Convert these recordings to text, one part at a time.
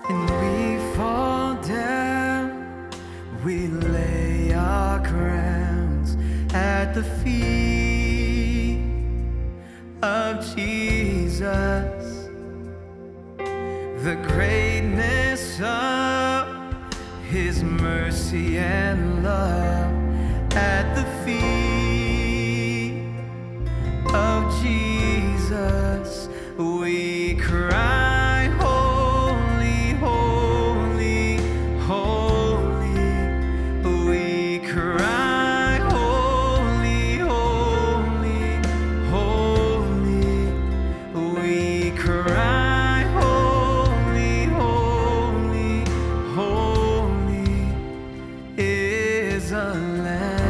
and we fall down, we lay our crowns at the feet of Jesus. The greatness of His mercy and love at the feet of Jesus. We cry, holy, holy, holy. We cry, holy, holy, holy. We cry, holy, holy, holy is the Lamb.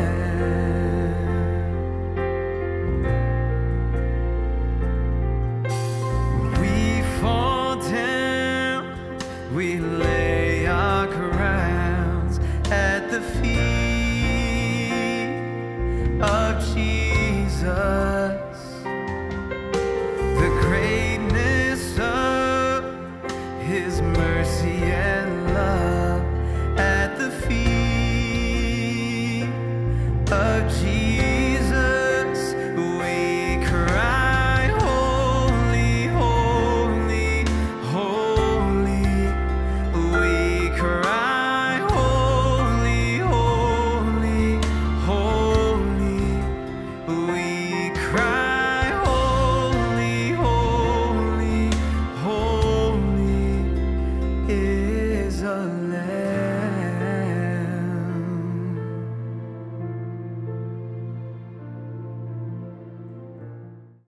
We lay our crowns at the feet of Jesus.